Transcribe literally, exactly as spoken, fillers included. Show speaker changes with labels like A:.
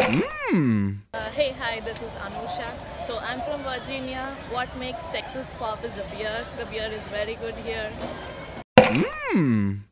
A: Mmm.
B: Uh, hey, hi, this is Anusha. So I'm from Virginia. What makes Texas pop is a beer. The beer is very good here.
A: Mmm.